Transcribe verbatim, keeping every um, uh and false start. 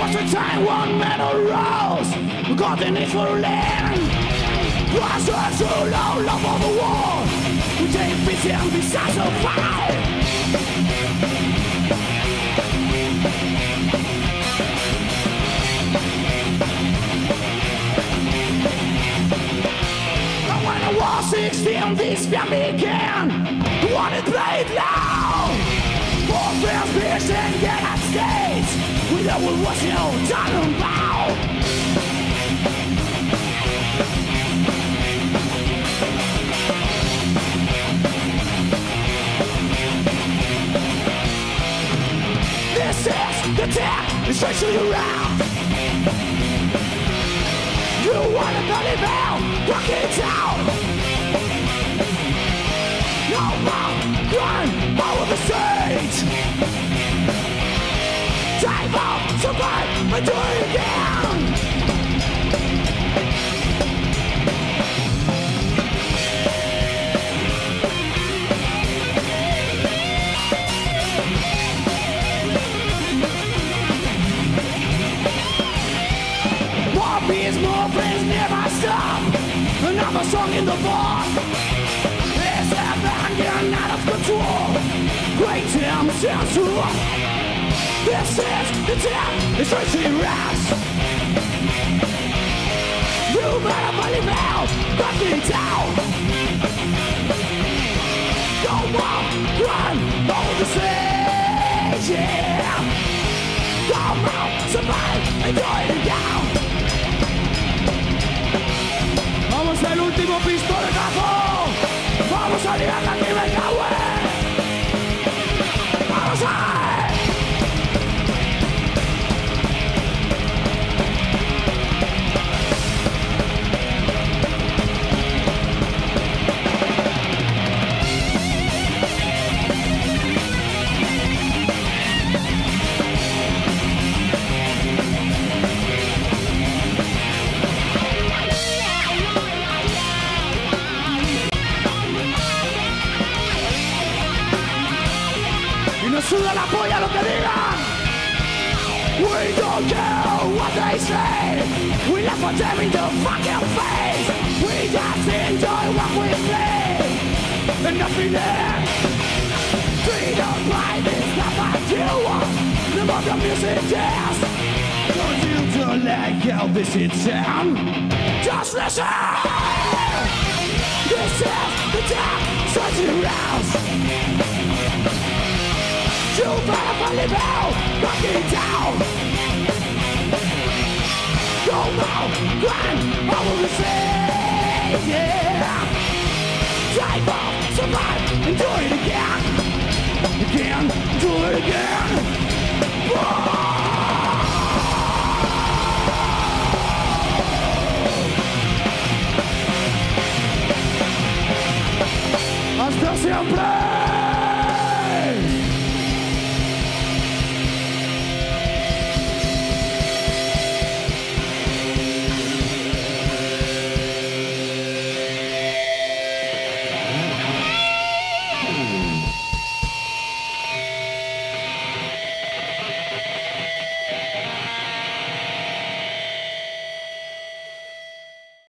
was a time one metal rose, got the need for land. Was a true low love of the war, we take peace and be satisfied. And when I was sixteen, this band began. Wanted to play it loud. For friends, beers, and United States, we know what was no talking about. This is the tech, it's straight to your round. You wanna cut it out, rock it out. No more crime over the stage. Time out, survive, and do it again. More beats, more friends, never stop. Another song in the bar. It's a band getting out of control. Great Tim Censor. This is the tip, it's right to your ass. You better believe out, back it down. Go on, run, over the stage, yeah. Come out, survive, enjoy it down. Vamos al último pistoletazo. Vamos a liarla aquí, venga, güey. Vamos a... Suda la polla lo que digan. We don't care what they say. We laugh at them in the fucking face. We just enjoy what we play. And nothing there. Freedom life is not what you want. The more the music is. Don't you to like how this is sound? Just listen. This is the time. Such a rouse. You better believe out, knock it down. Go now, grind over the sea, yeah. Drive off, survive, and do it again. Again, do it again. Whoa. Hasta siempre.